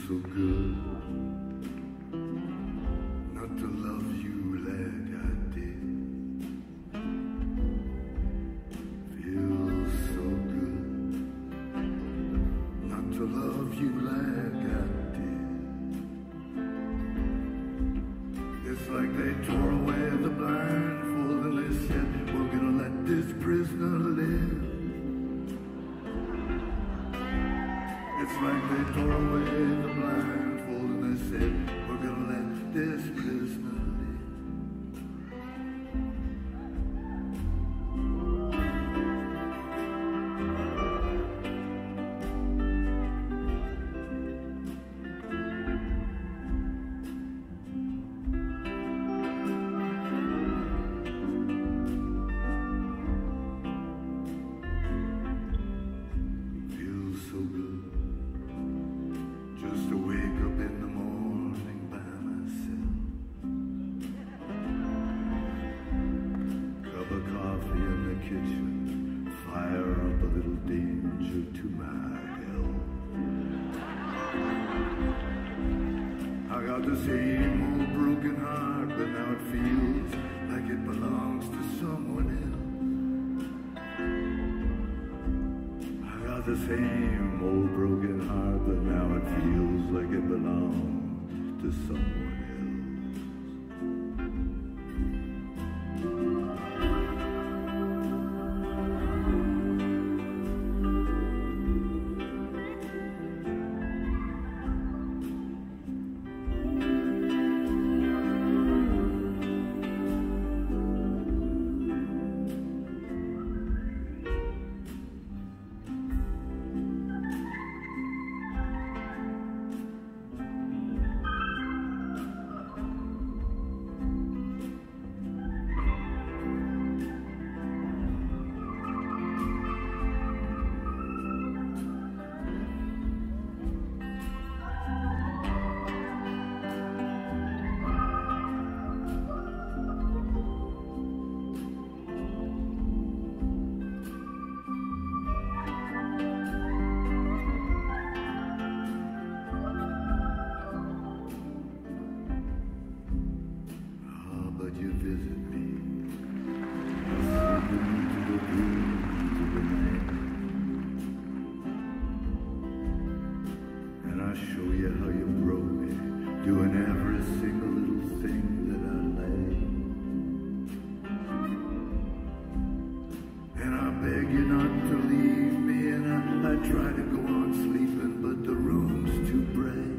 so good not to love you like I did. Feels so good not to love you like I did. It's like they tore away the blindfold and they said, we're gonna let this prisoner live. It's like they tore away the blindfold and they said, we're gonna let this prisoner live. Feels so good just to wake up in the morning by myself. Cup of coffee in the kitchen, fire up a little danger to my health. I got the same old broken heart, but now it feels like it belongs to someone else. I got the same old broken heart, but now it feels like it belongs to someone else. But you visit me. I see you to the room to the night, and I show you how you broke me, doing every single little thing that I like. And I beg you not to leave me, and I try to go on sleeping, but the room's too bright.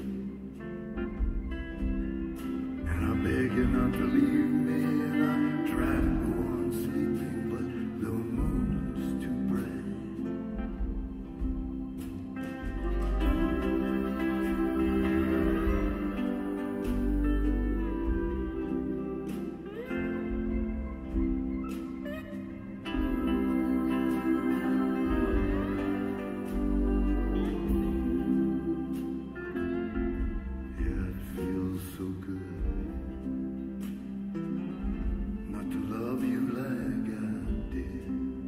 I beg you not to leave me, and I try to go on sleeping, but the moon's too bright. Yeah, it feels so good not to love you like I did.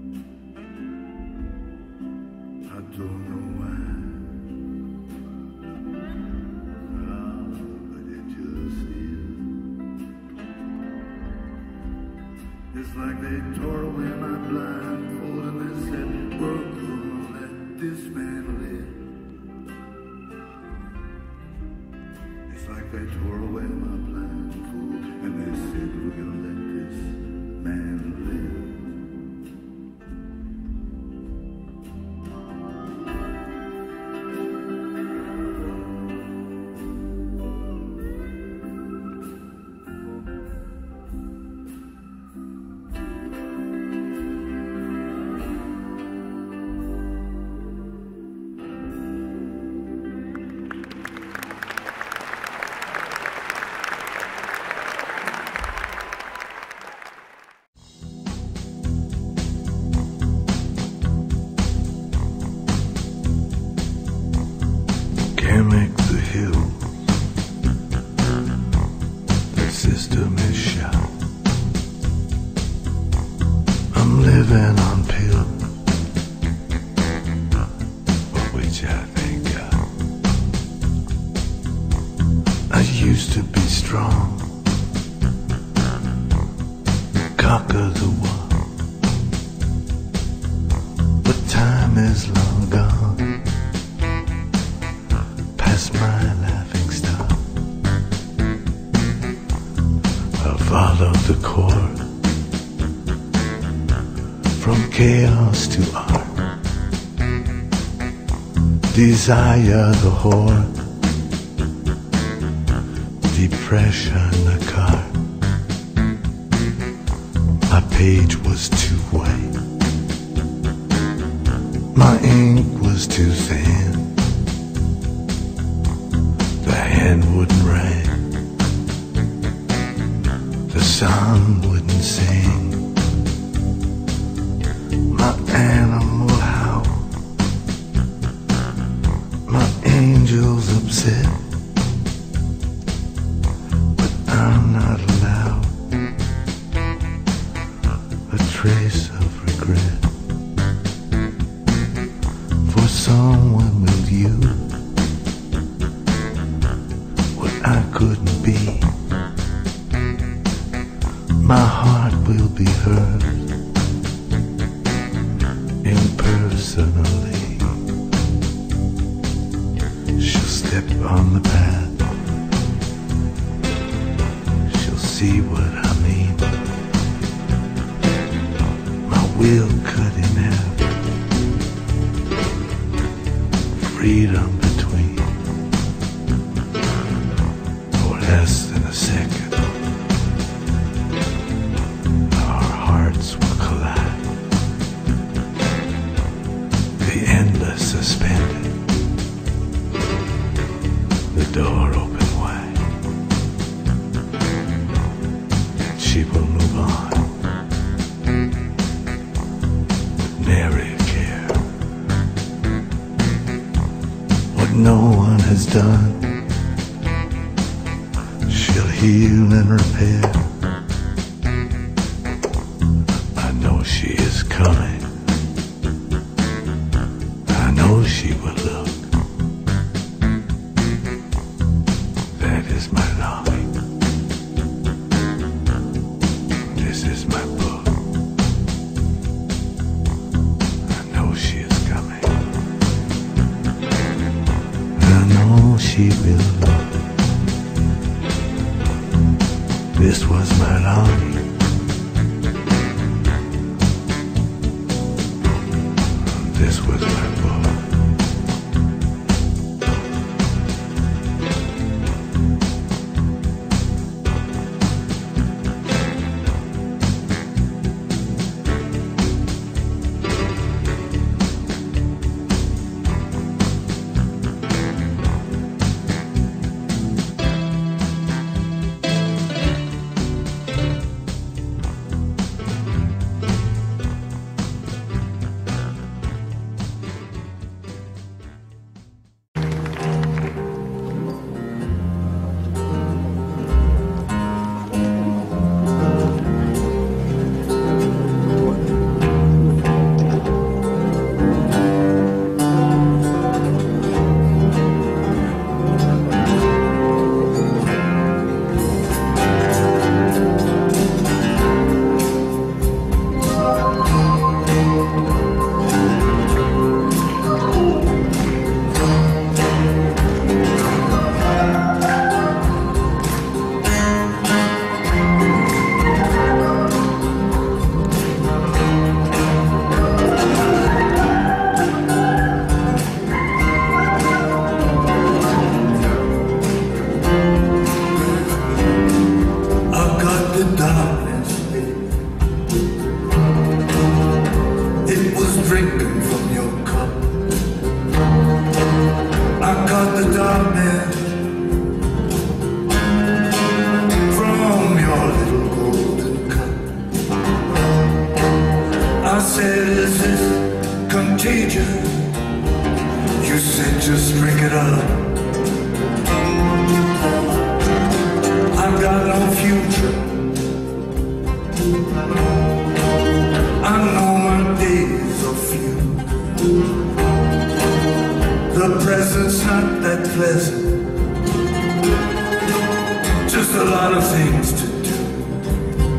I don't know why, but it just is. It's like they tore away my blindfold and they said, we're gonna let this man live. It's like they tore away my blindfold and they said, we're gonna let this man live. time is long gone, past my laughing stock. I'll follow the chord, from chaos to art. Desire the whore, depression the card. My page was too white, my ink was too thin. The hand wouldn't write, the song wouldn't sing. My animal howl, my angel's upset, but I'm not allowed a trace of regret for someone with you. What I couldn't be, my heart will be hers impersonally. She'll step on the path, she'll see what I mean. My will cut in half, freedom between, for less than a second. Our hearts will collide, the endless suspended, the door open wide, and she will move on with nary a care. What no one has done, she'll heal and repair. I know she is coming, I know she will look. That is my longing, this is my book. I know she is coming, I know she will look. This was my longing, this was my book.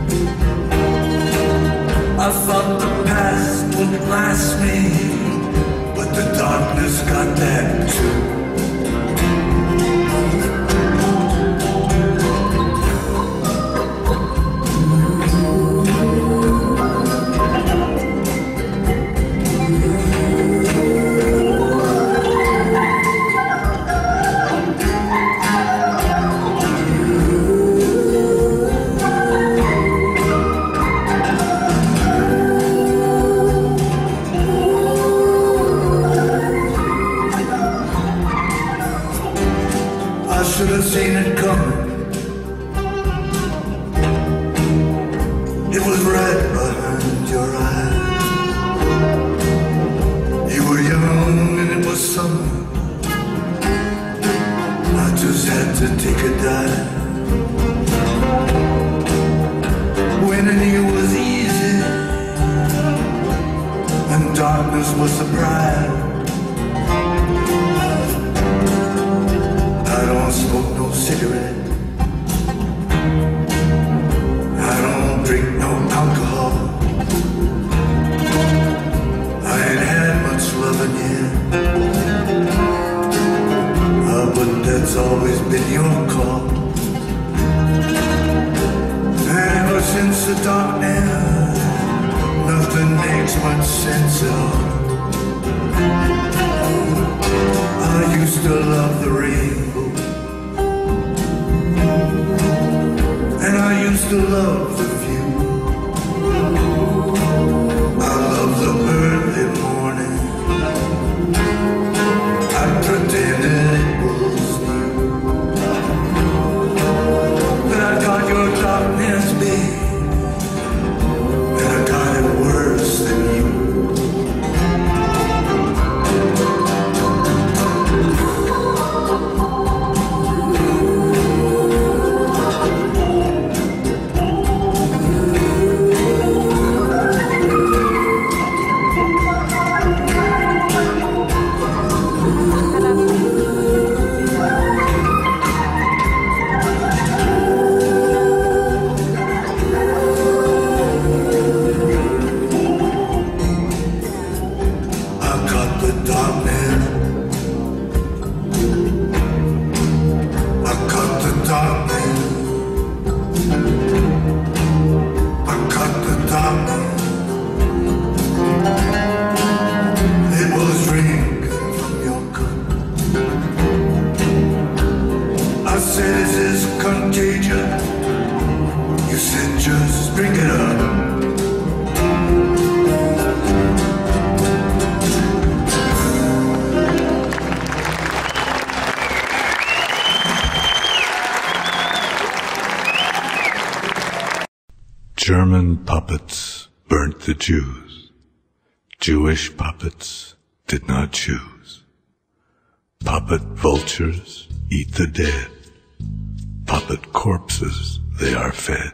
I thought the past would last me The darkness got that too. Should have seen it coming. It was right behind your eyes. You were young and it was summer. I just had to take a dive. Winning you was easy, and darkness was surprise. I don't smoke no cigarette. I don't drink no alcohol. I ain't had much loving yet. But that's always been your call. And ever since the darkness, nothing makes much sense at all. I used to love the rainbow, and I used to love the view. I love the early morning. I pretended it was new. But I got your darkness, babe, and I got it worse than you. German puppets burnt the Jews. Jewish puppets did not choose. Puppet vultures eat the dead. Puppet corpses they are fed.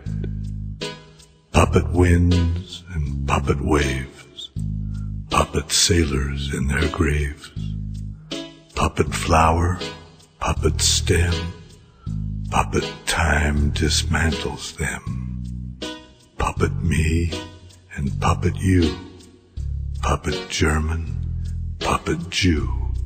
Puppet winds and puppet waves. Puppet sailors in their graves. Puppet flower, puppet stem. Puppet time dismantles them. Puppet me and puppet you. Puppet German, puppet Jew.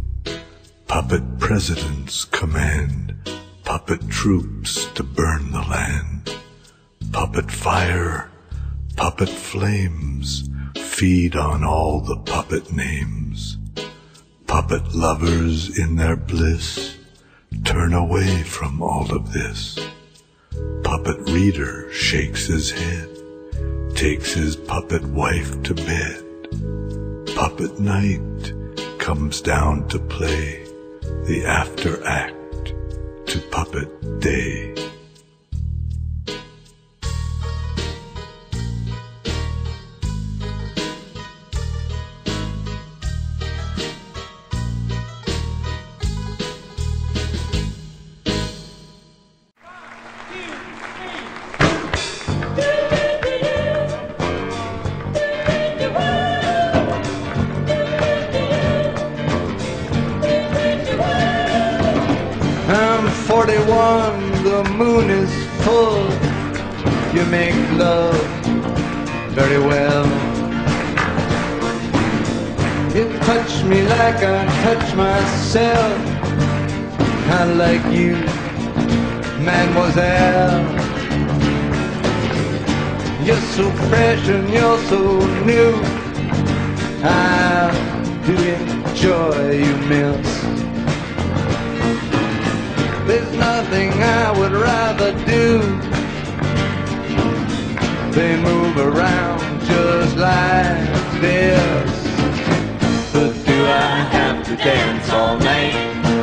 Puppet presidents command puppet troops to burn the land. Puppet fire, puppet flames feed on all the puppet names. Puppet lovers in their bliss turn away from all of this. Puppet reader shakes his head, takes his puppet wife to bed. Puppet night comes down to play the after act to puppet day. I'm 41, the moon is full. You make love very well. You touch me like I touch myself, kinda like you, mademoiselle. You're so fresh and you're so new, I do enjoy you, miss. There's nothing I would rather do than move around just like this. But do I have to dance all night?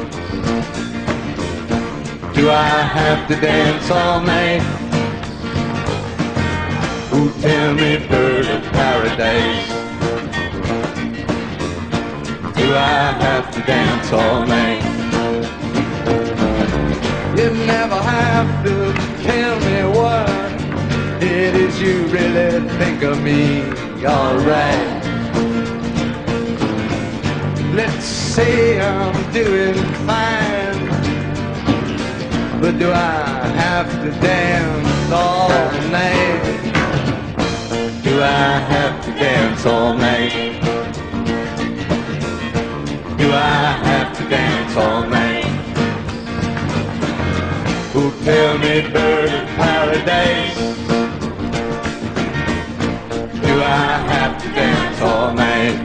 Do I have to dance all night? Ooh, tell me, bird of paradise, do I have to dance all night? You never have to tell me what it is you really think of me, alright. Let's say I'm doing fine, but do I have to dance all night? Do I have to dance all night? Do I have to dance all night? Oh, tell me, bird of paradise, do I have to dance all night?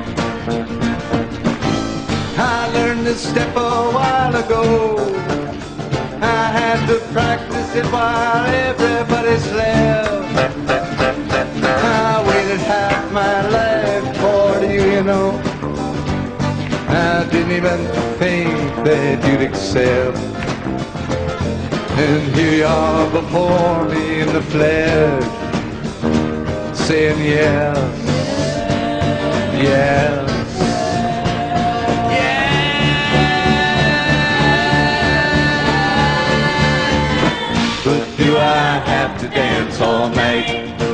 I learned this step a while ago. I had to practice it while everybody slept. I waited half my life for you, you know. I didn't even think that you'd accept. And here you are before me in the flesh, saying yes, yes, yes. But do I have to dance all night?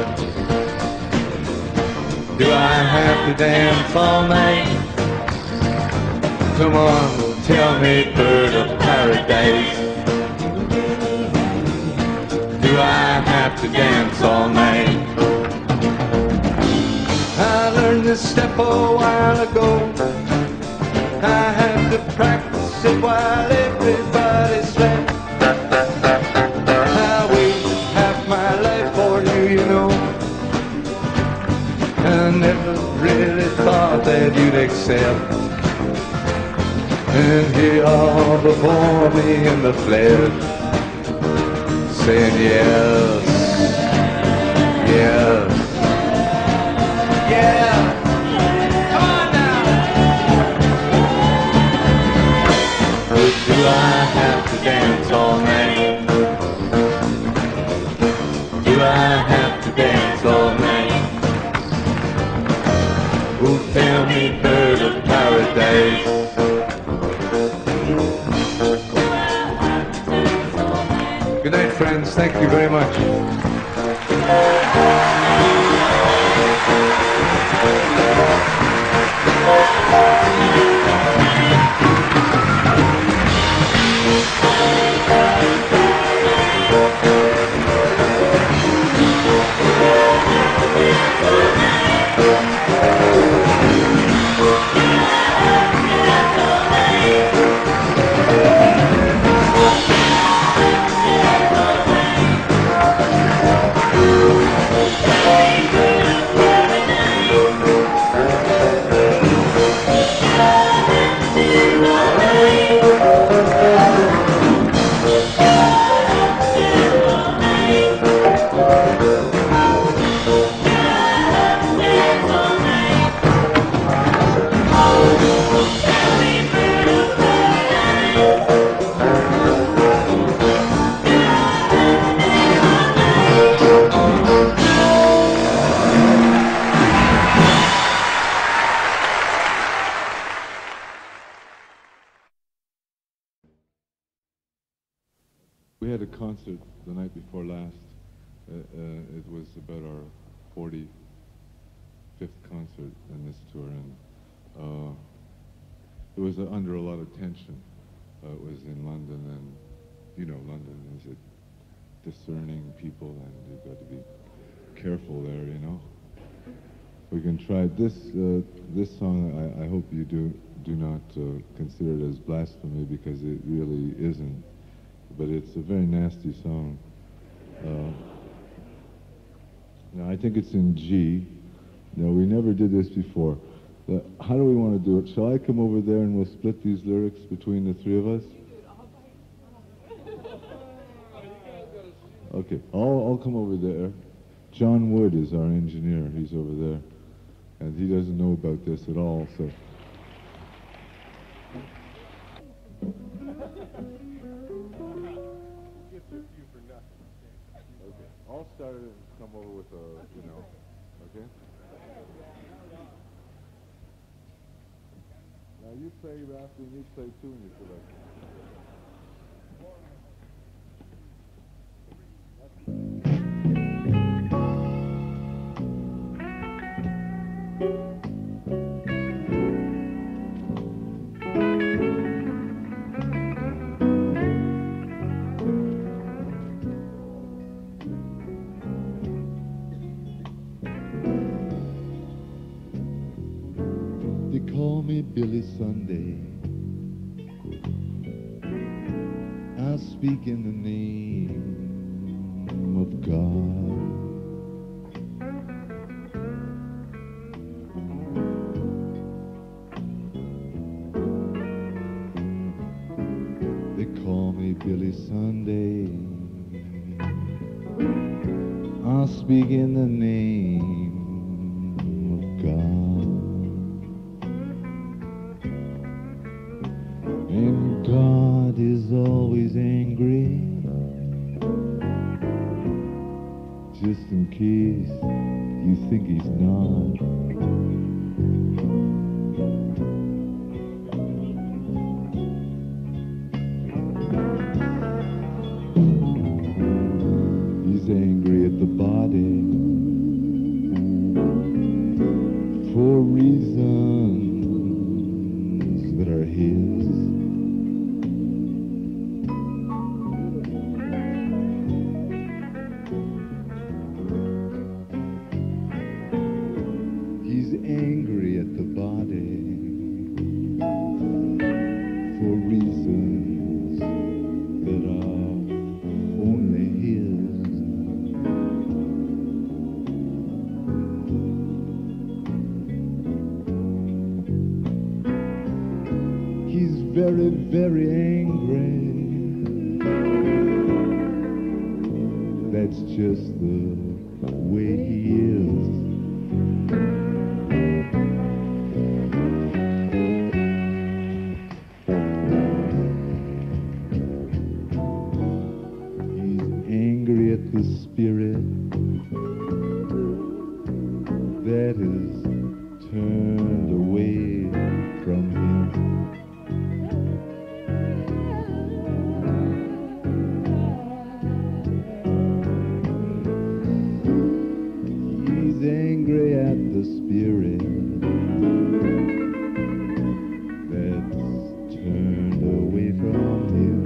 Do I have to dance all night? Come on, tell me, bird of paradise, do I have to dance all night? I learned this step a while ago. I had to practice it while everybody slept. I waited half my life for you, you know. I never really thought that you'd accept. And here you are before me in the flesh, saying yes, yes, yeah. Come on now. But do I have to dance all night? Do I have to dance all night? Oh, tell me, bird of paradise, good night, friends. Thank you very much. We had a concert the night before last. It was about our 45th concert in this tour, and it was under a lot of tension. It was in London, and you know, London is a discerning people, and you've got to be careful there, you know. We can try this. This song, I hope you do not consider it as blasphemy, because it really isn't. But it's a very nasty song. Now I think it's in G. Now we never did this before. How do we want to do it? Shall I come over there and we'll split these lyrics between the three of us? Okay, I'll come over there. John Wood is our engineer. He's over there. And he doesn't know about this at all, so. Okay, I'll start it and come over with okay? Now you play after and you play too, and you feel like. They call me Billy Sunday. I speak in the name of God. They call me Billy Sunday. I speak in the name of God. And God is always angry, just in case you think he's not. He's angry at the body for reasons that are his. He's angry at the body for reasons that are only his. He's very, very angry. That's just the way he is. The spirit that is turned away from him. He's angry at the spirit that's turned away from him.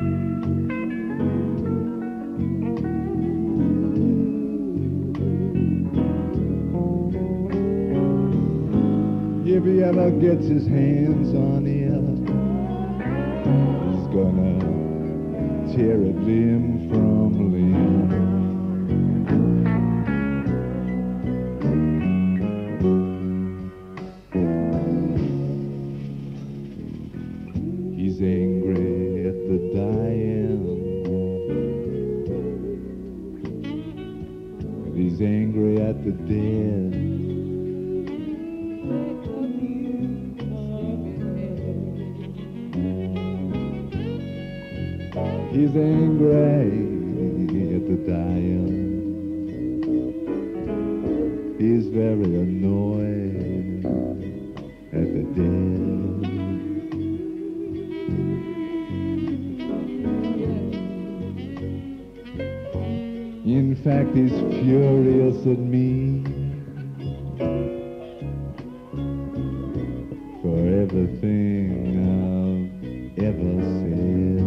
If he ever gets his hands on it, he's gonna tear it limb from limb. He's angry at the dying, and he's angry at the dead. He's angry at the dying. He's very annoyed at the dead. In fact, he's furious at me for everything I've ever said.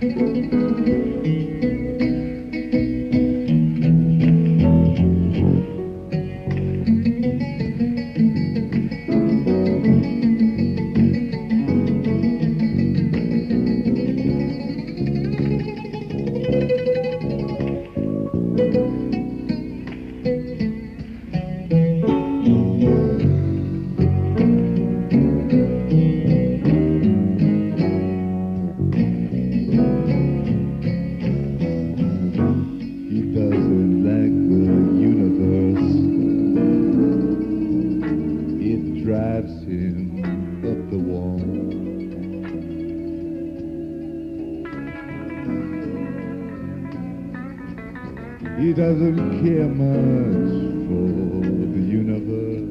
He doesn't care much for the universe.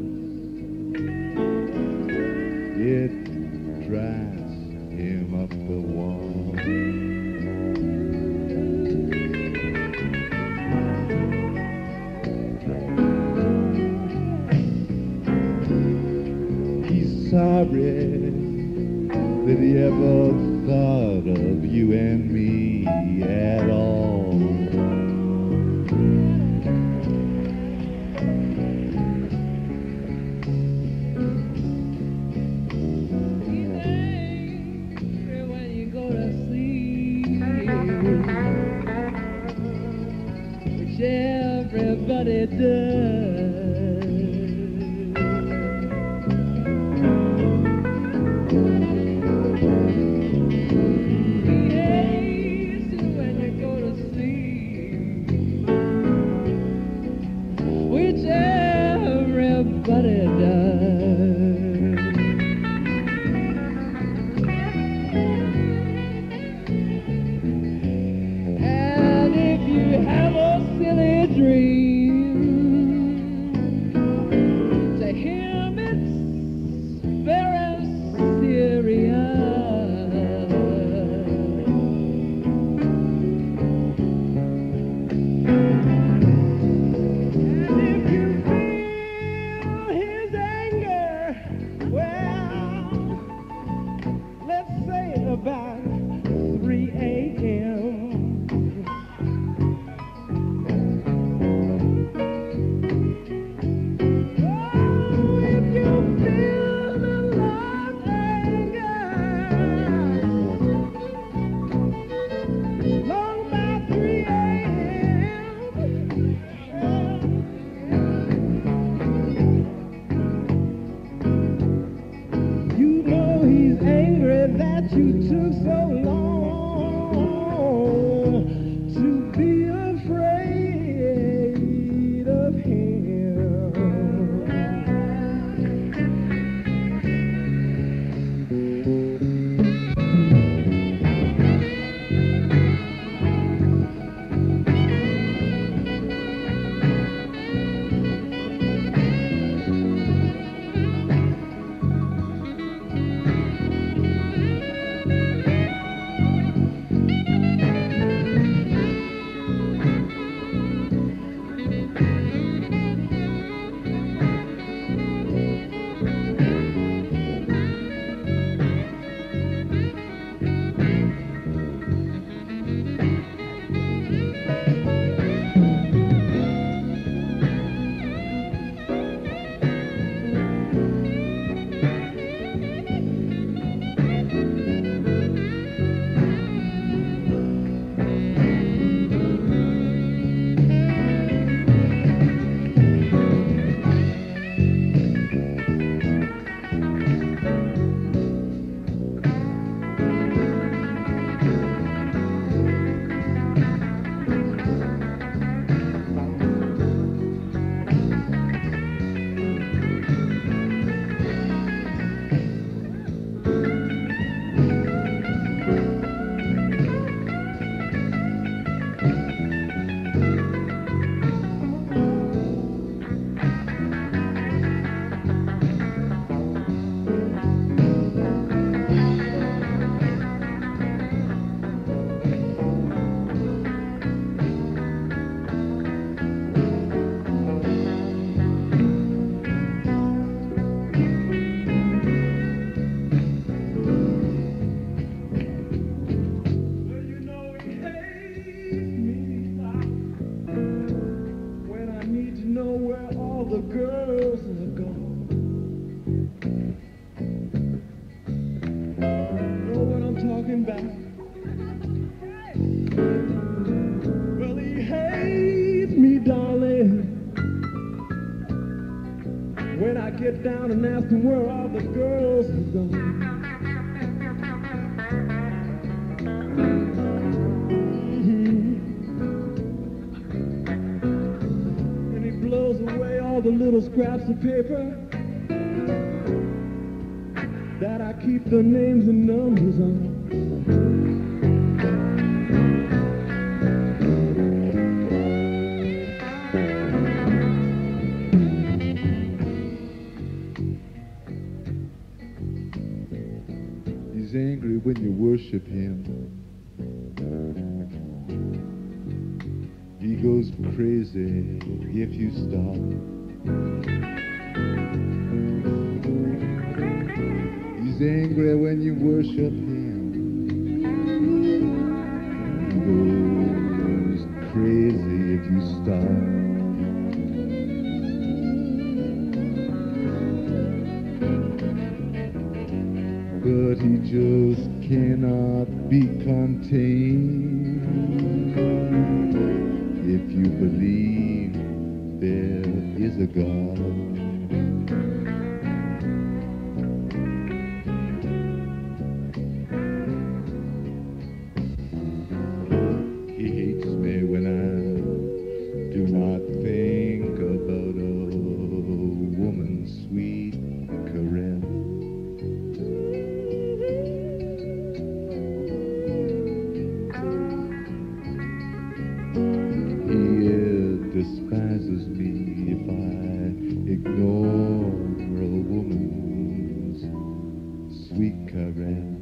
It drives him up the wall. He's sorry that he ever thought of you and me at all. Everybody does. He hates you when you go to sleep, which everybody does. And if you have a silly dream, you took so talking about. Well, he hates me, darling. When I get down and ask him where all the girls have gone. And he blows away all the little scraps of paper that I keep the names and numbers on. He's angry when you worship him. He goes crazy if you stop. He's angry when you worship him. He goes crazy if you stop. But he just cannot be contained if you believe there is a God. He hates me when I do not think about a woman's sweet caress. Despises me if I ignore a woman's sweet caress.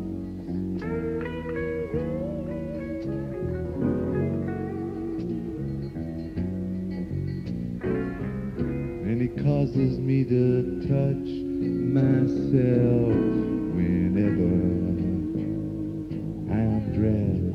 And he causes me to touch myself whenever I'm dressed.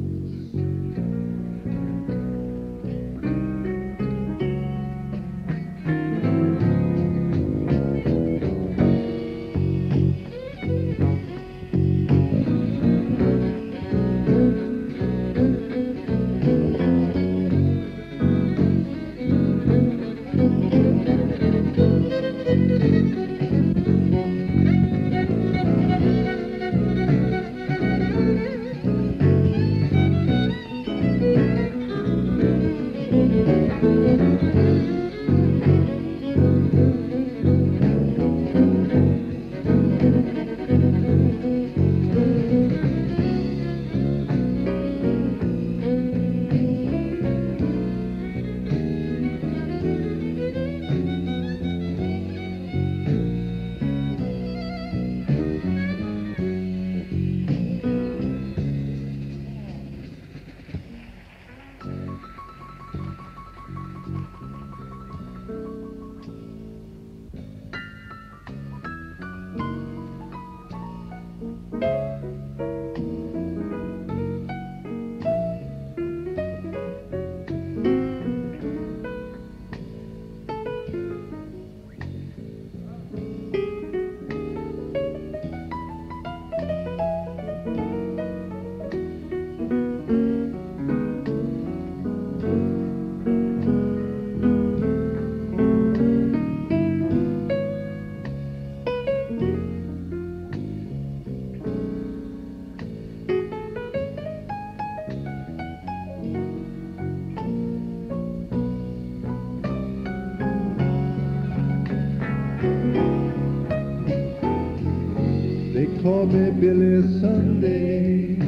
Call me Billy Sunday.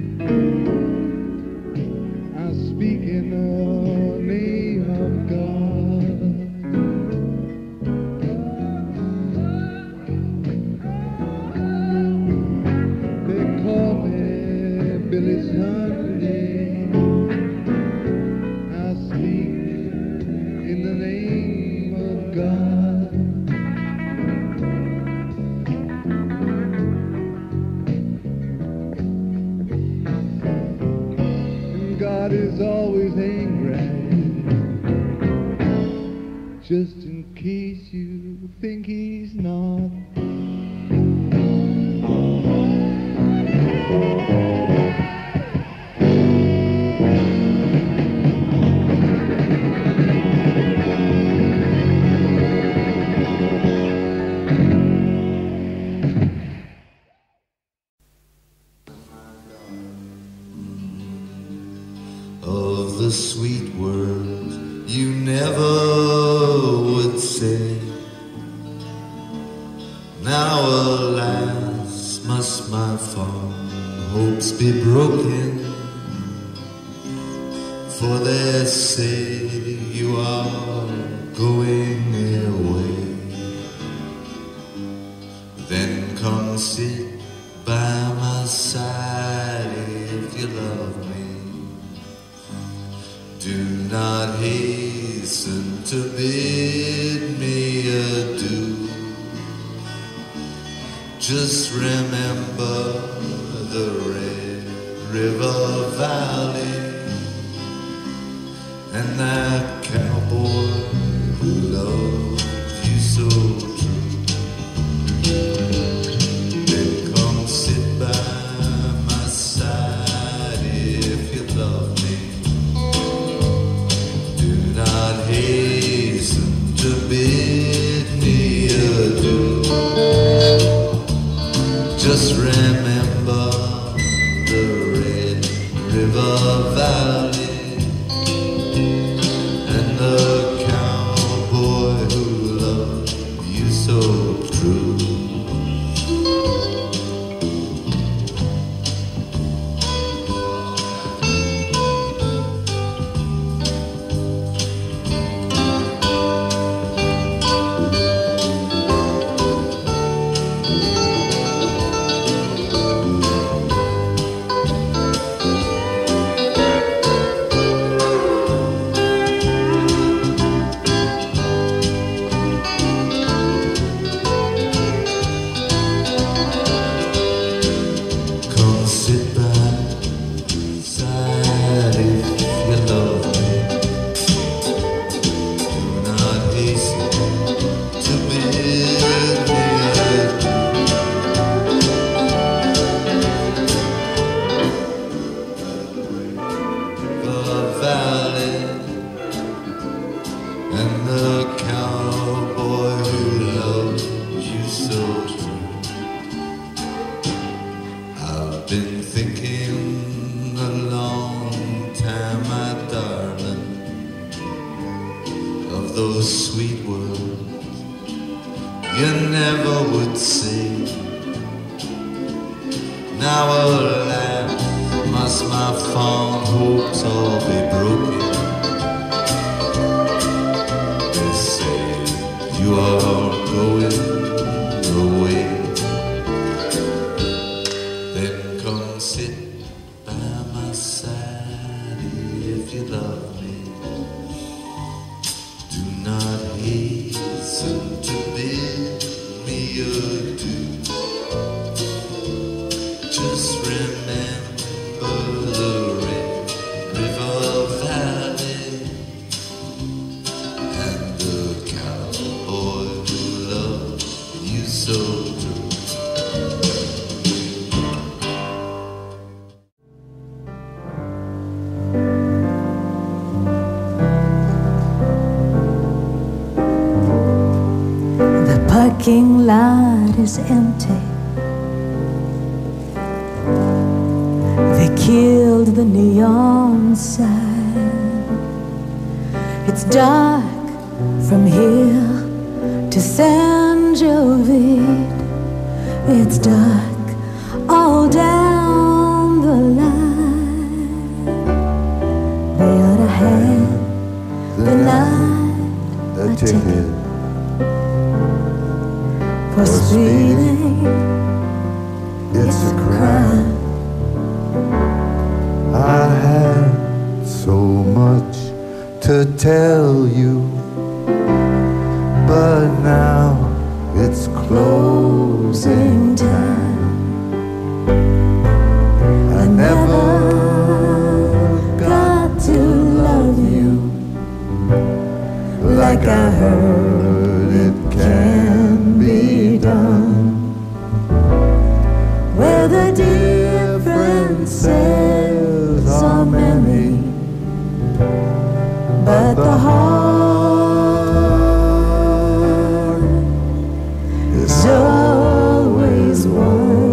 I speak in the name of God. They call me Billy Sunday. I speak in the name of God. God is always angry, just in case you think he's not. the sweet words you never would say. Now alas must my fond hopes be broken, for they say you are going away. Then come sit by my side if you love me. Do not hasten to bid me adieu. Just remember the Red River Valley and that cowboy who loved you so true. Then come sit by my side if you love me. Do not hasten to bid me adieu. Just remember the Red River Valley and the cowboy who loved you so true. Parking lot is empty. They killed the neon sign. It's dark from here to San Jovite. It's dark all down the line. They ought to have the night a ticket for speeding. It's a crime. I had so much to tell you, but now it's closing time. I never got to love you like I heard it can be done, where the differences are many, but the heart is always one.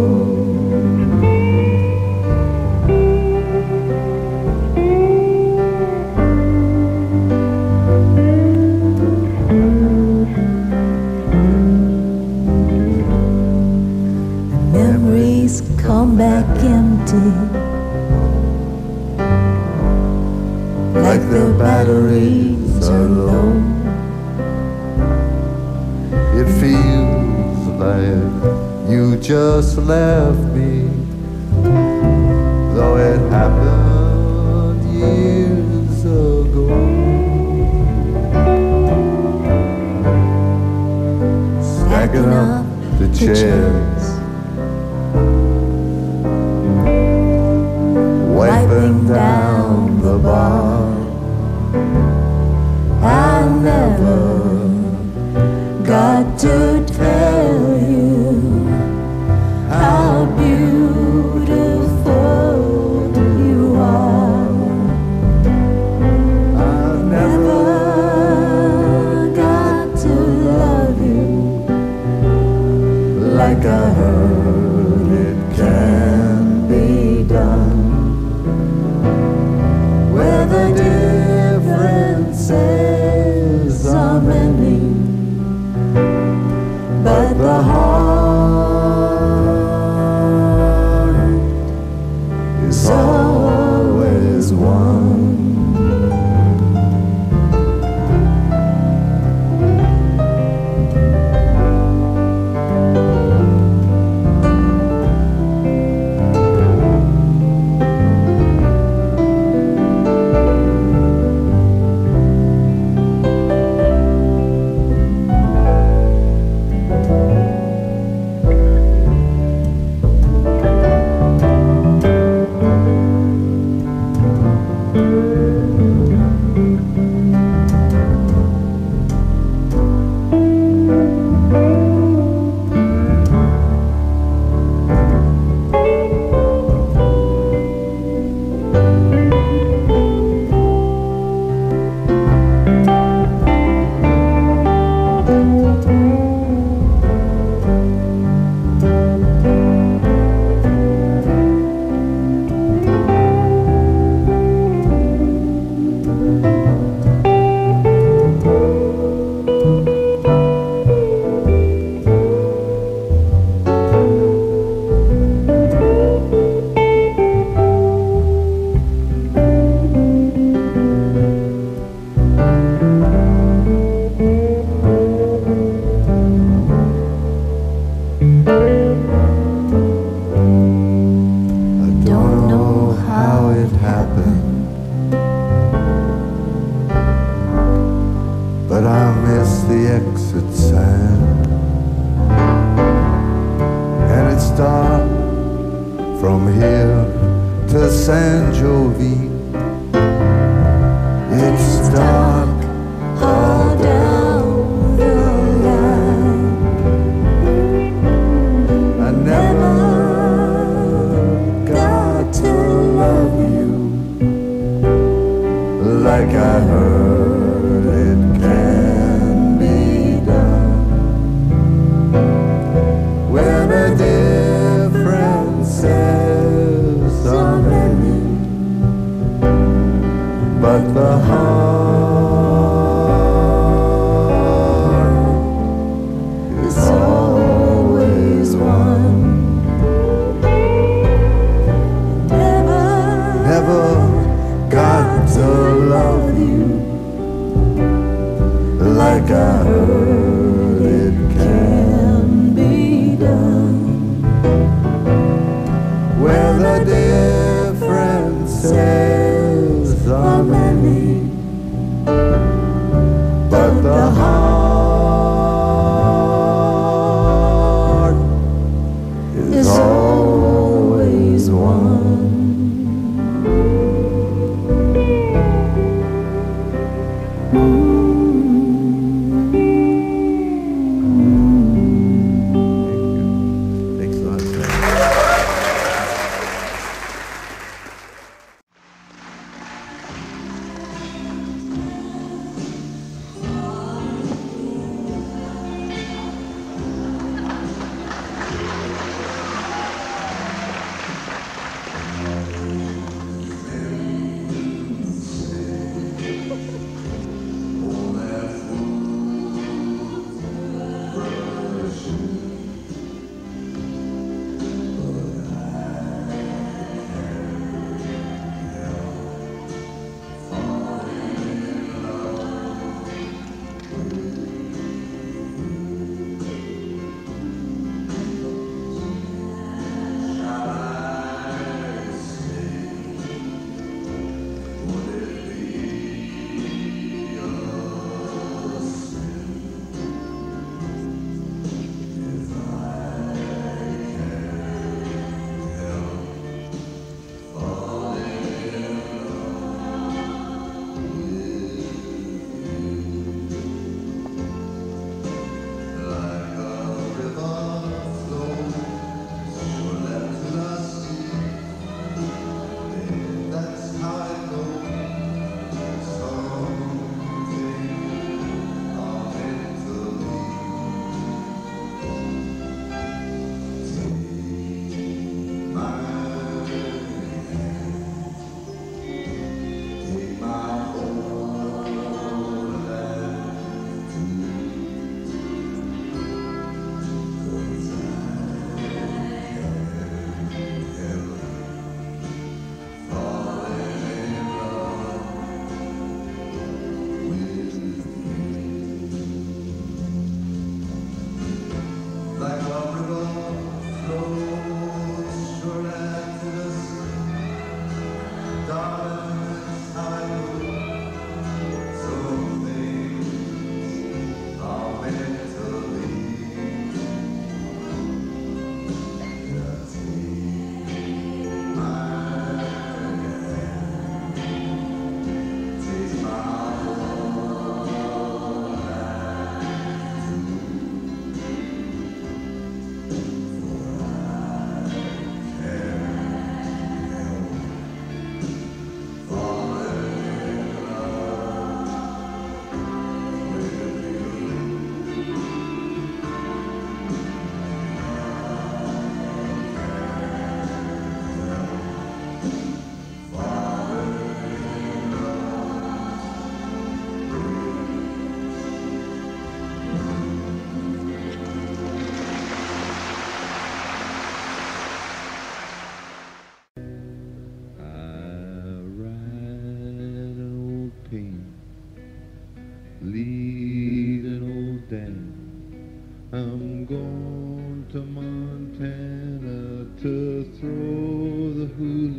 batteries are low. It feels like you just left me, though it happened years ago. Stacking up the chairs, wiping down the bar. I never got to tell you how beautiful you are. I never got to love you like I heard it can be done. Where the differences are many, but the heart is always one.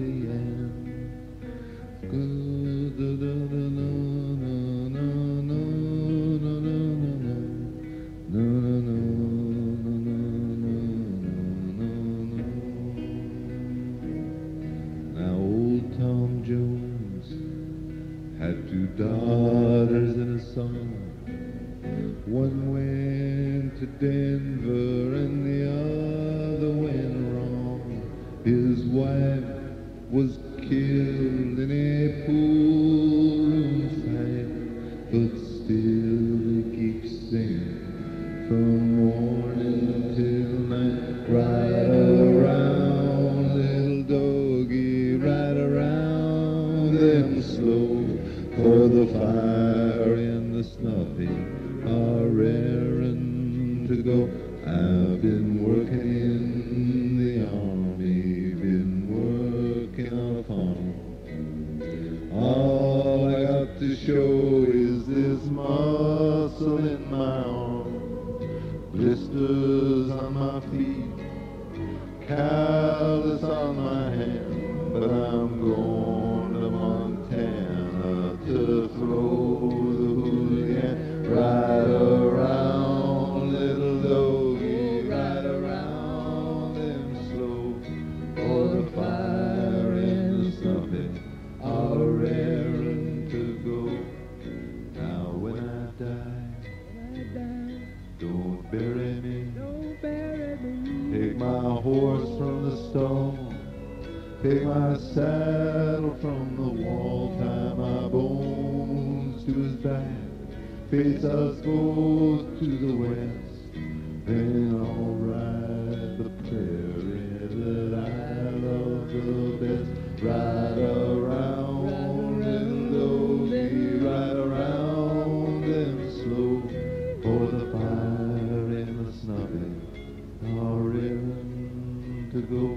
Now old Tom Jones had two daughters and a son. One went to Denver and the other went wrong. His wife was killed in a pool fight, but still he keeps singing from morning till night. Ride around, little doggy, ride around them slow, for the fire and the snuffy are raring to go. I've been working in the army, been working on a farm. All I got to show is this muscle in my arm, blisters on my feet, callus on my hand, but I'm going to Montana to throw the hooligan. Ride around, little doggy, ride around them slow, for the fire and the snuffing are raring to go. Now when I die, don't bury me. Take my horse from the stall, take my saddle from the wall, tie my bones to his back, face us both to the west, then I'll ride the prairie that I love the best. Ride around, little doggy, ride around them slow, for the fire and the snubbing are raring to go.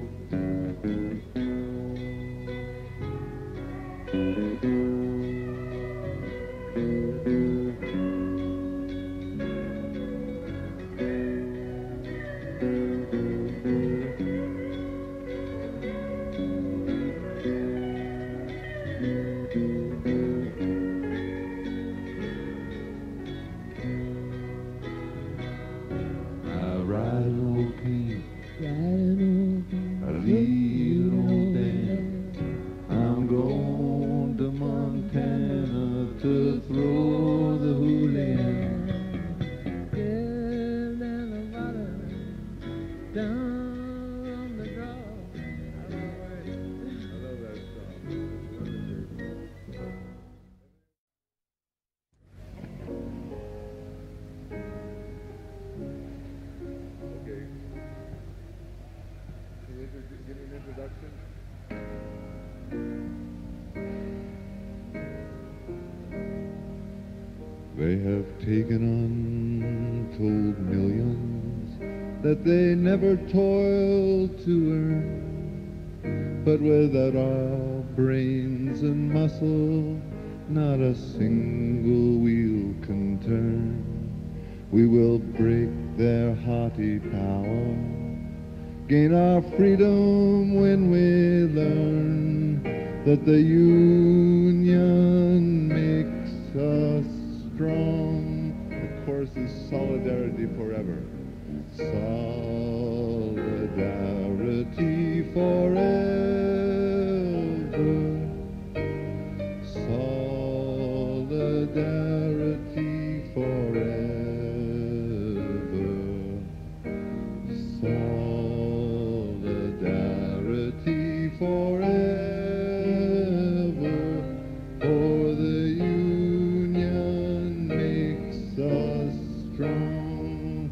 They have taken untold millions that they never toiled to earn, but without our brains and muscle, not a single wheel can turn. We will break their haughty power, gain our freedom when we learn that the union makes us strong. The chorus is solidarity forever. Solidarity forever. Solidarity forever. Solidarity forever. For the union makes us strong.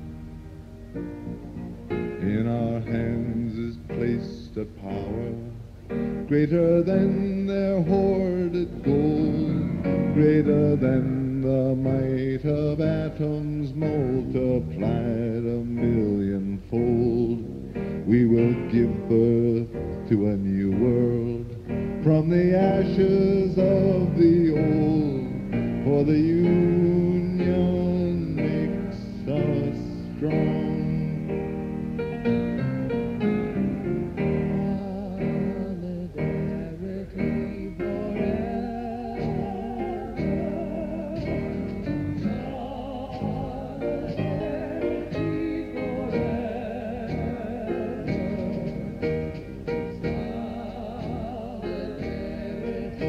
In our hands is placed a power greater than their hoarded gold, greater than the might of atoms multiplied a millionfold. We will give birth to a new world from the ashes of the old, for the union makes us strong.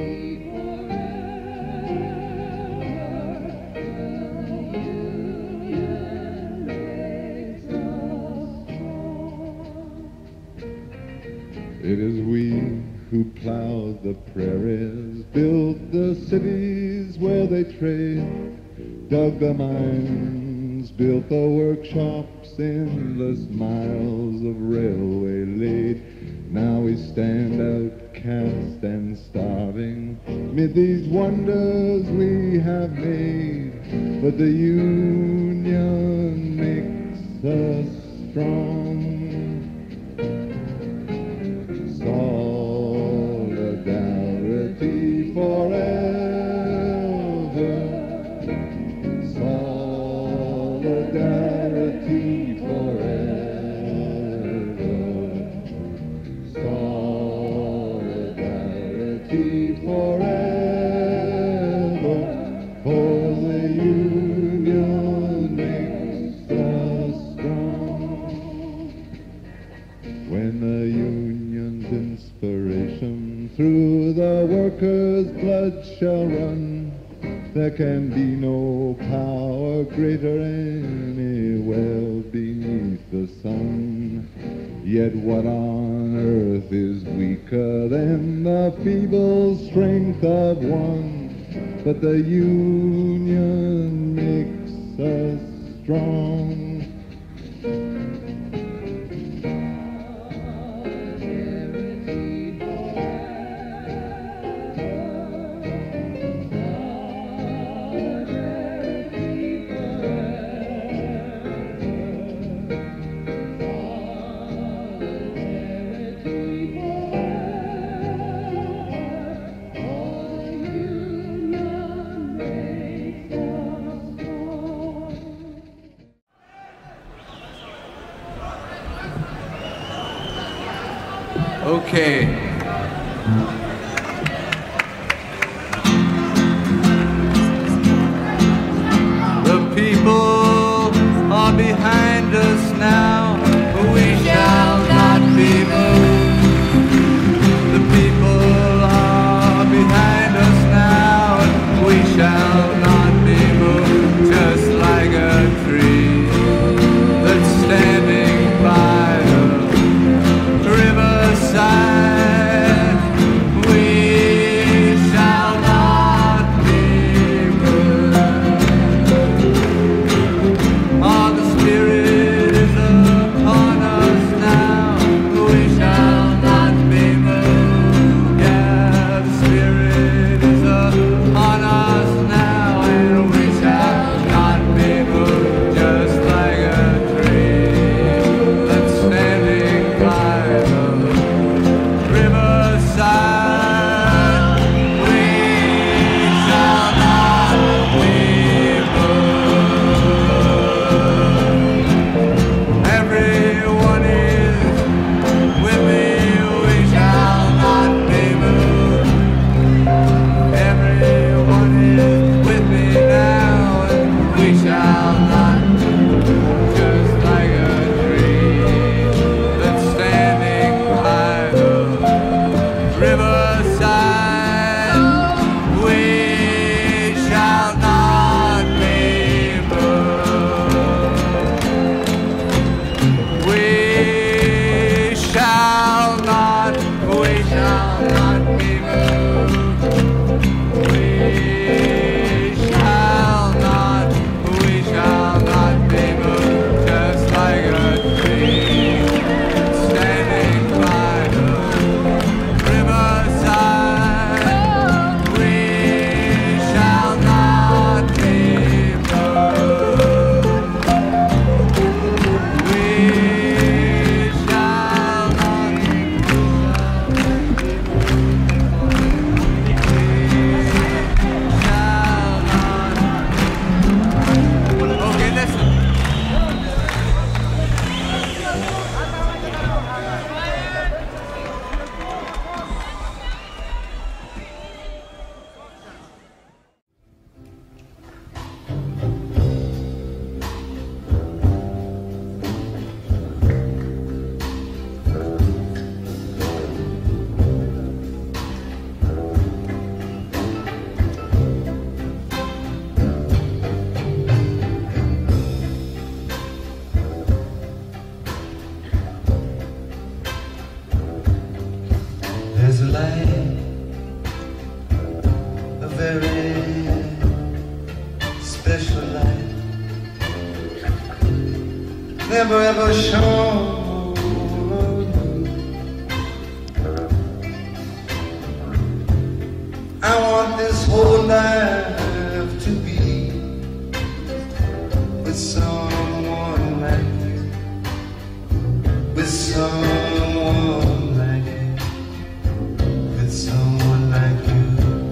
It is we who plowed the prairies, built the cities where they trade, dug the mines, built the workshops, endless miles of railway laid. Now we stand outcast and starving mid these wonders we have made, but the union makes us strong. Solidarity forever. Solidarity forever. Solidarity forever. For the union makes us strong. When the union's inspiration through the workers' blood shall run, there can be no power greater anywhere beneath the sun. Yet what on earth is weaker than the feeble strength of one? But the union makes us strong. Okay. The people are behind us now, we shall not be moved. The people are behind us now, we shall not be moved. Just like a tree that's standing by the riverside. shown you. I want this whole life to be with someone like you, with someone like you, with someone like you.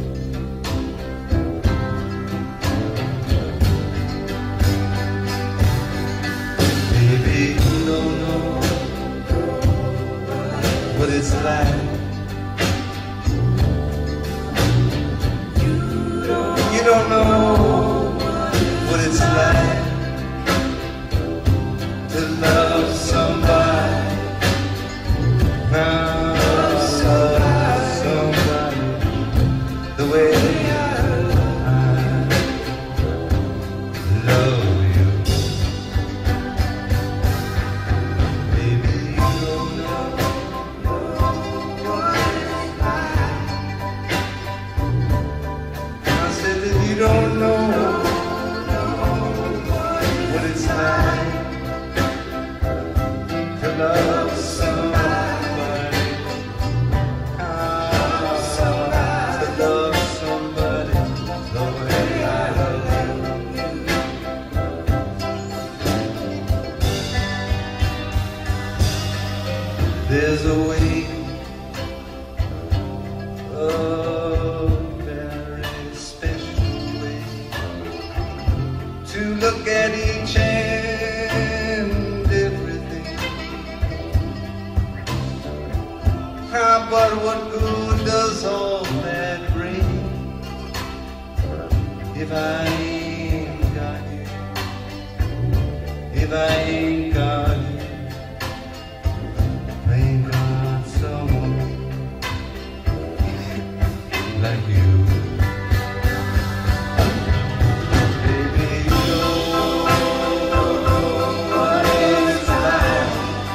Baby, you don't know what it's like. You don't know what it's like to love somebody, love somebody the way I love you. Baby, you don't know what it's like. I said that you don't know what it's like to love somebody, to love somebody the way I love you. There's a way, a very special way to look at each and everything. But what good does all that bring if I ain't got you? If I ain't got you, I ain't got someone like you. Baby, you don't know what it's like.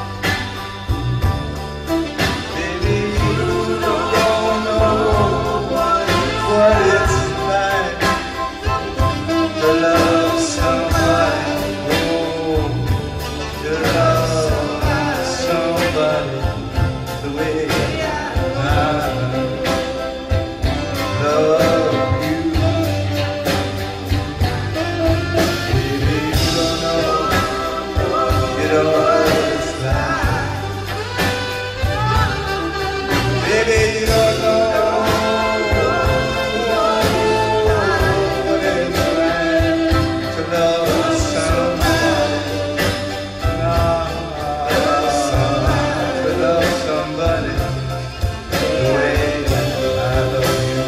Baby, you don't know what it's like to love somebody, oh, to love somebody the way I love you. Baby, you don't know what it's like. Baby, you don't know what it's like to love somebody, to love somebody the way I love you.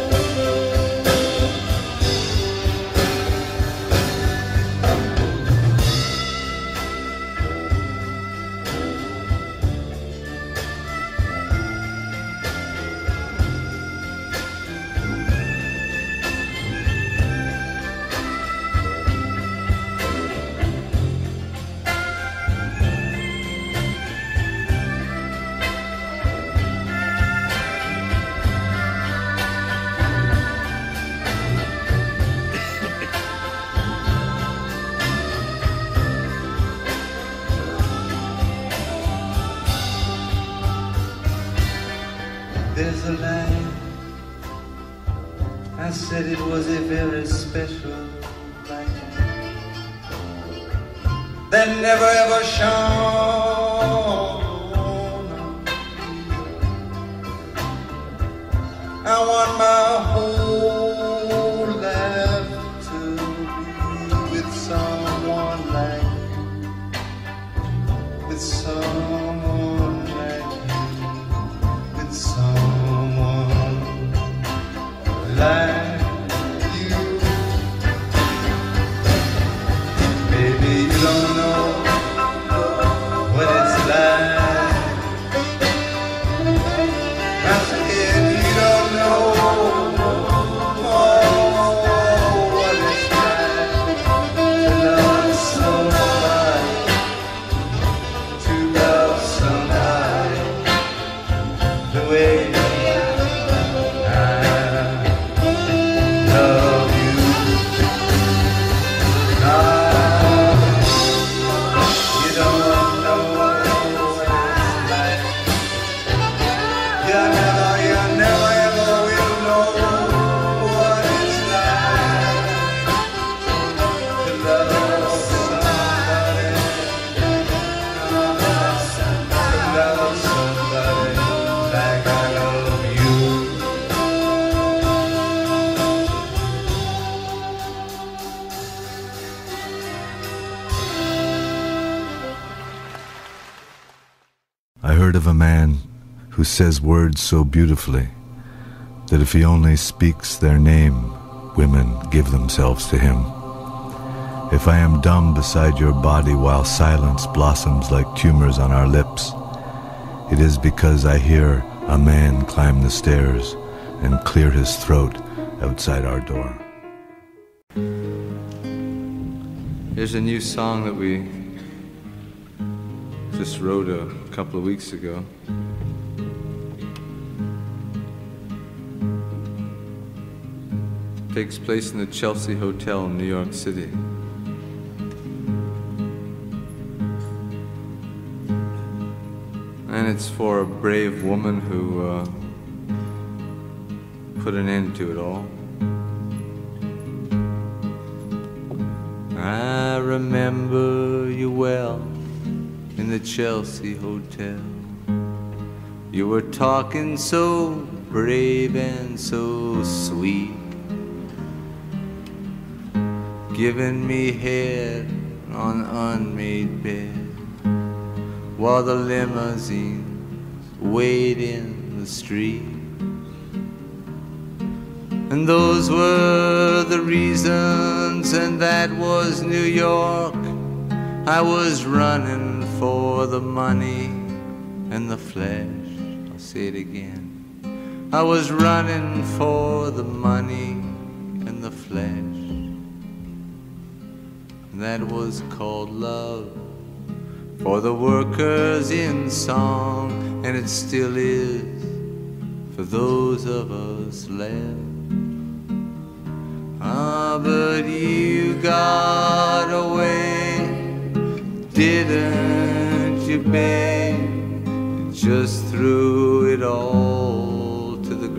There's a line, I said it was a very special light that never ever shone on me. I want my whole life to be with someone like you, with someone like you, with someone like you. Baby, you don't know what it's like. I said you don't know heard of a man who says words so beautifully that if he only speaks their name, women give themselves to him. If I am dumb beside your body while silence blossoms like tumors on our lips, it is because I hear a man climb the stairs and clear his throat outside our door. Here's a new song that we just wrote a couple of weeks ago. Takes place in the Chelsea Hotel in New York City. And it's for a brave woman who put an end to it all. I remember you well in the Chelsea Hotel. You were talking so brave and so sweet, giving me head on unmade bed, while the limousines wait in the street. And those were the reasons, and that was New York. I was running for the money and the flesh. I'll say it again. I was running for the money and the flesh. And that was called love for the workers in song, and it still is for those of us left. Ah, but you got away, didn't you, babe? You just threw it all to the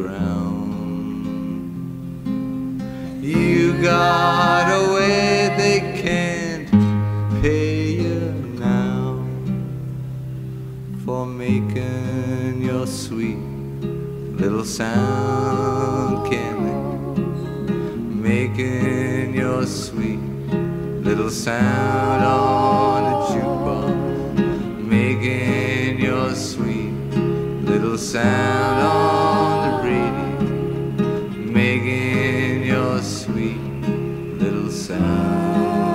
ground. You got away, they can't pay you now for making your sweet little sound, can they? Making your sweet little sound on a jukebox, making your sweet little sound on the radio, making your sweet little sound.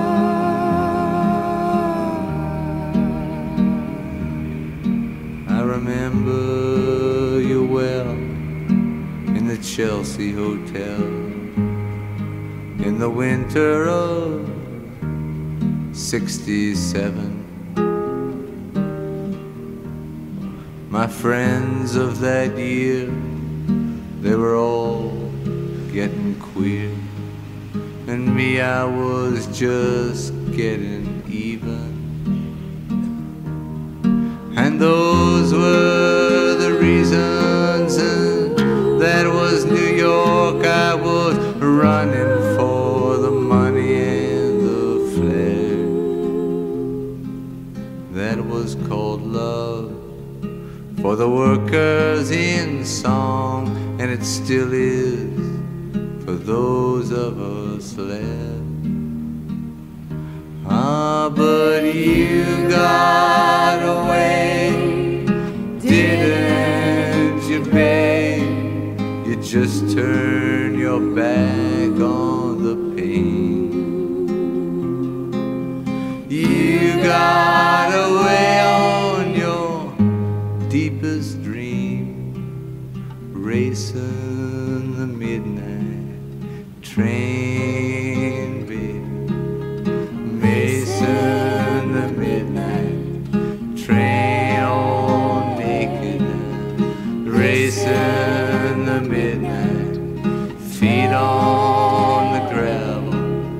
I remember you well in the Chelsea Hotel in the winter of '67. My friends of that year, they were all getting queer, and me, I was just getting even. And those were the reasons, and that was New York. I was running for the money and the flesh. That was called love for the workers in song, and it still is for those of us left. Ah, but you got away, didn't you, babe? You just turned your back on the pain. You got away on your deepest dream, racing the midnight train, baby. Racing the midnight train, all naked, racing the midnight, feet on the gravel,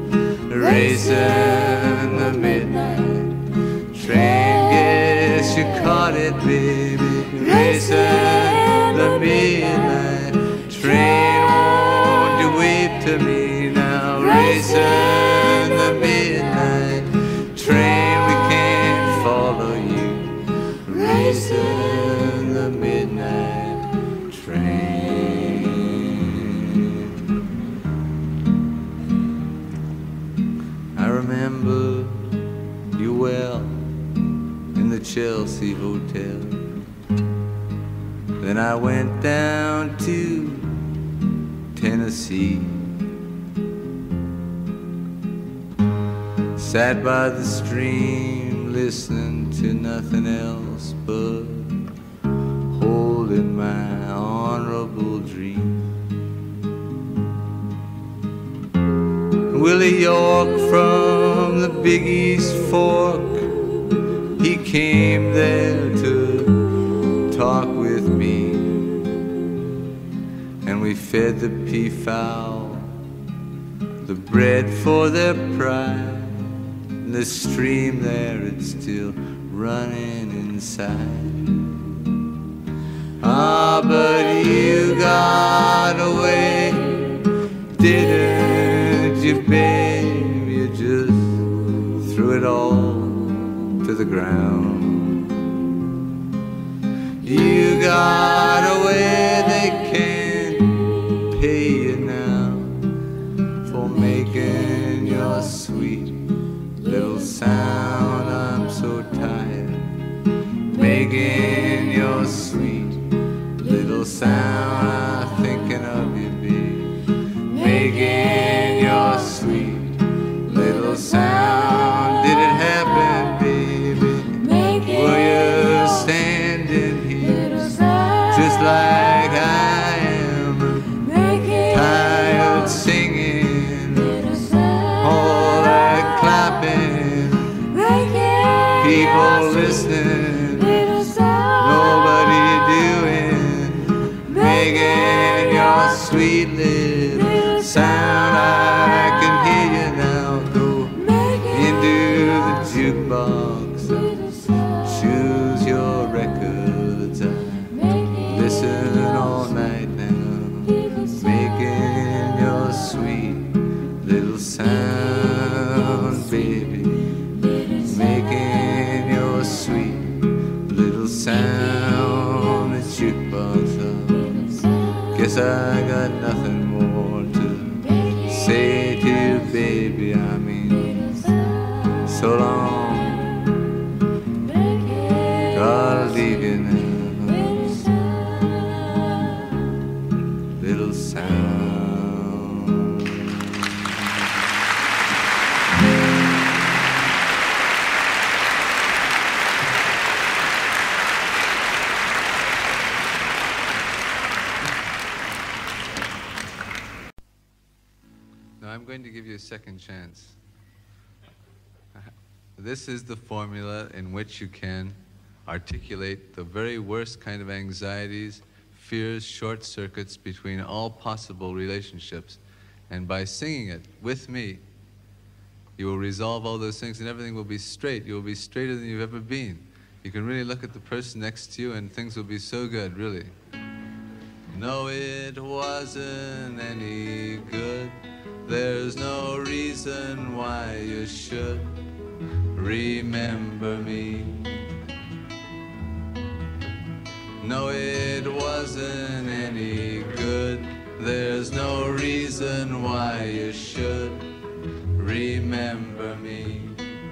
racing the midnight train. Guess you caught it, baby, racing the midnight train. Won't you wave to me now, racing the midnight train? We can't follow you, racing the midnight train. I remember you well in the Chelsea Hotel Then I went down to Tennessee, sat by the stream, listened to nothing else but holding my honorable dream. Willie York from the Big East Fork, he came there to talk with me, and we fed the peafowl the bread for their pride. The stream there, it's still running inside. Ah, but you got away, didn't you, babe? You just threw it all to the ground. You got away, they can't pay you now for making your sweet little sound. I'm so tired making your sweet little sound. I'm thinking of you, babe, making your sweet little sound. Did it happen, baby? Were you standing here just like I am, tired singing, all that clapping, people listening, nobody doing, making your sweet little sound. I can hear you now. Go into the jukebox, choose your records. I listen all night now, making your sweet little sound, baby, making your sweet little sound. The jukebox, guess I got nothing more to say to you, baby. I mean, so long, gotta leave you now. Little sound. Now I'm going to give you a second chance. This is the formula in which you can articulate the very worst kind of anxieties, fears, short circuits between all possible relationships. And by singing it with me, you will resolve all those things and everything will be straight. You will be straighter than you've ever been. You can really look at the person next to you and things will be so good, really. No, it wasn't any good. There's no reason why you should remember me. No, it wasn't any good. There's no reason why you should remember me.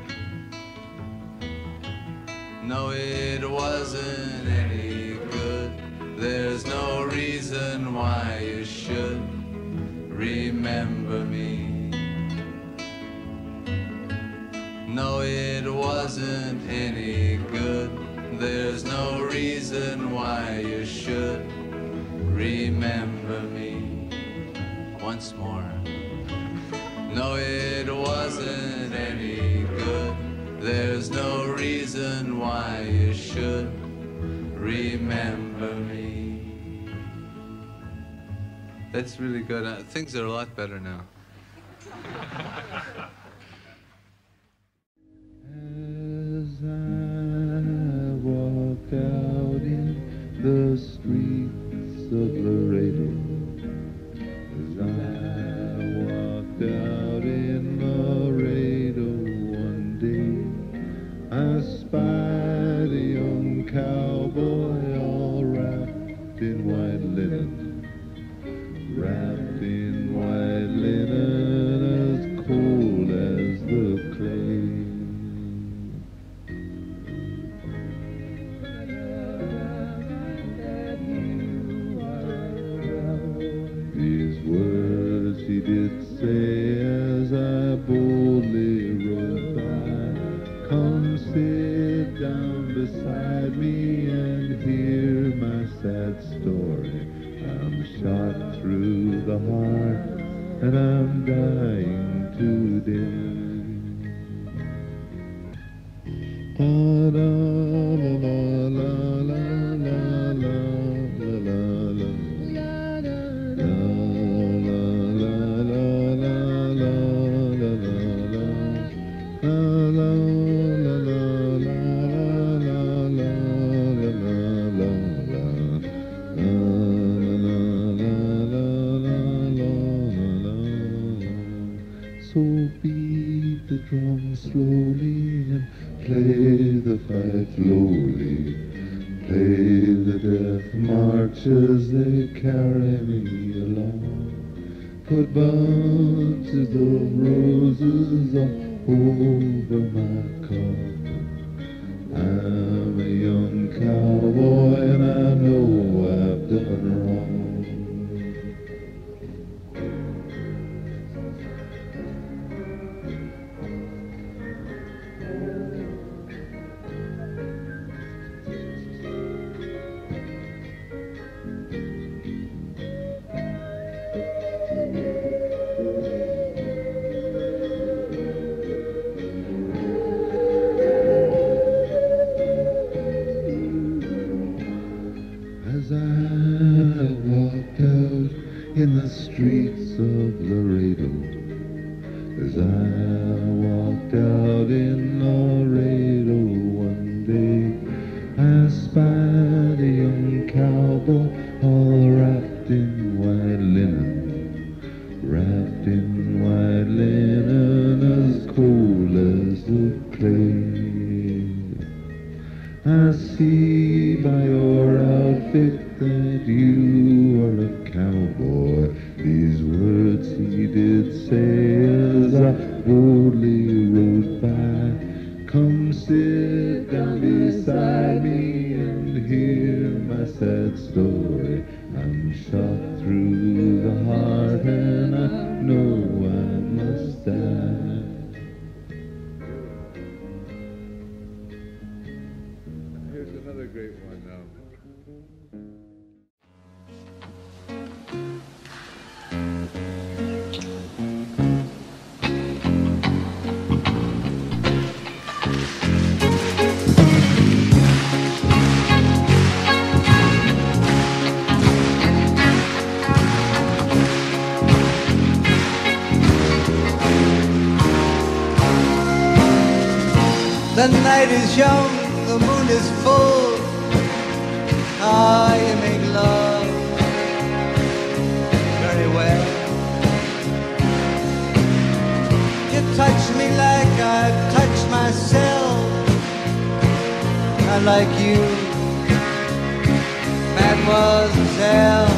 No, it wasn't any good. There's no reason why you should remember me. No, it wasn't any good. There's no reason why you should remember me. Once more. No, it wasn't any good. There's no reason why you should remember me. That's really good. Things are a lot better now. As I walk out in the streets of Laredo, as I walked out in Laredo one day, I spied a young cowboy all wrapped in white linen, wrapped in white linen as cold he did say as I boldly rode by, come sit down beside me and hear my sad story. I'm shot through the heart and I'm dying today. So beat the drum slowly and play the fife lowly. Play the death march as they carry me along. Put bunches of roses all over my coffin. I'm a young cowboy and I know I've done wrong. As I walked out in the streets of Laredo, as I walked out in Laredo one day, I spied a young cowboy all wrapped in white linen, wrapped in white linen as cold as the clay. I see by your outfit that you are a cowboy. These words he did say as I boldly rode by. Come sit down beside me and hear my sad story. I'm shot through the heart and I know I must die. Here's another great one now. The night is young, the moon is full. Ah, you make love very well. You touch me like I touch myself. I like you, mademoiselle.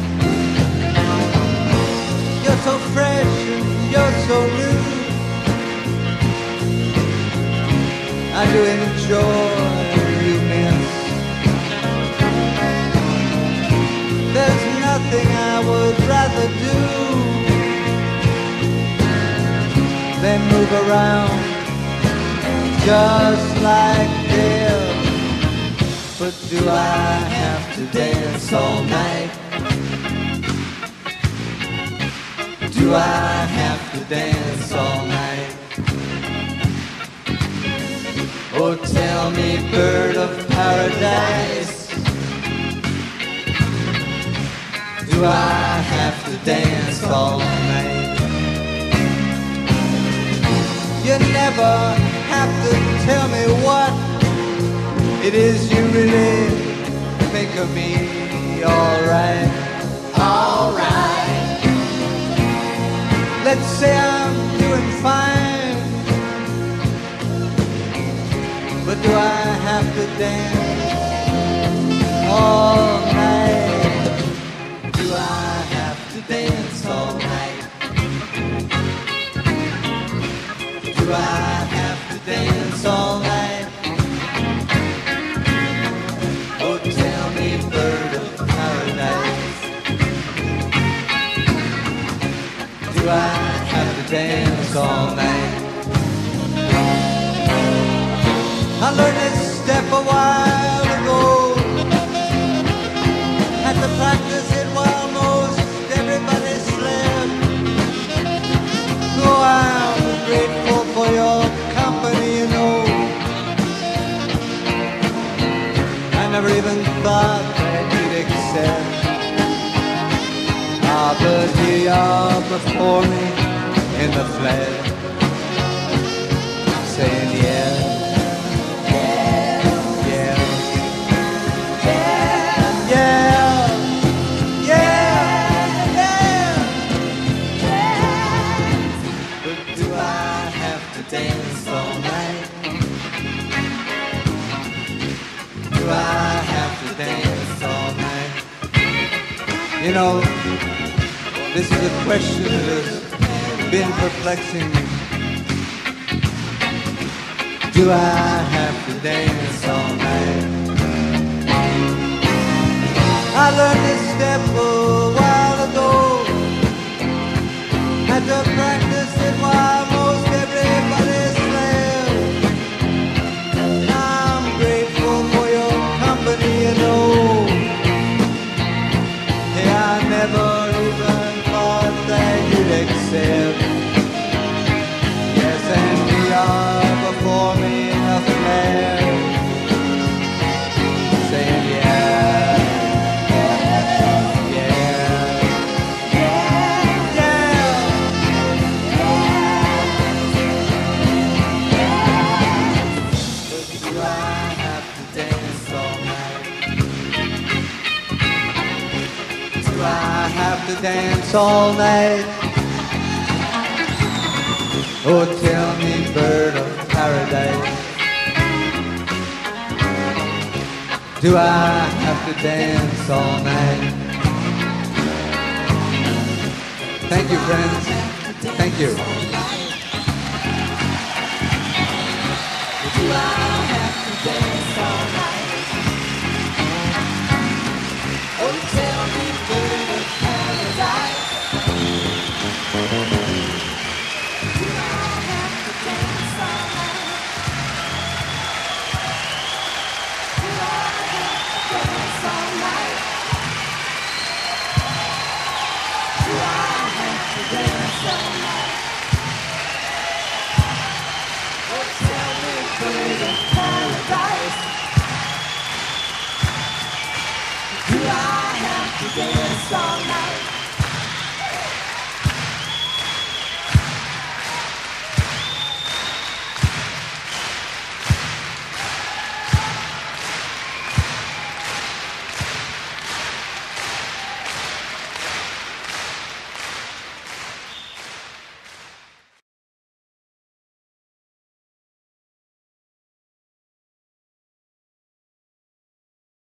You're so fresh and you're so new. I do enjoy you, miss. There's nothing I would rather do than move around just like this. But do I have to dance all night? Do I have to dance all night? Oh, tell me, bird of paradise, do I have to dance all night? You never have to tell me what it is you really think of me. Alright, alright. Let's say I'm doing fine. But do I have to dance all night? Do I have to dance all night? Do I have to dance all night? Oh, tell me, bird of paradise, do but here you are before me in the flesh, saying yes, yes, yes, yes, yes, yes. But do I have to dance all night? Do I have to dance all night? You know, this is a question that has been perplexing me. Do I have to dance all night? I learned this step a while ago. Had to practice it while most everybody slept. I'm grateful for your company, you know. Hey, I never even thought that you'd accept. Yes, and we are before me in a flare, saying yeah, yeah, yeah, yeah. But do I have to dance all night? Do I have to dance all night? Oh, tell me, bird of paradise, do I have to dance all night? Thank you, friends. Thank you. Do I have to dance all night? Oh, tell me, bird of paradise. Do I have to dance all night? Do I have to dance all night? Do I have to dance all night?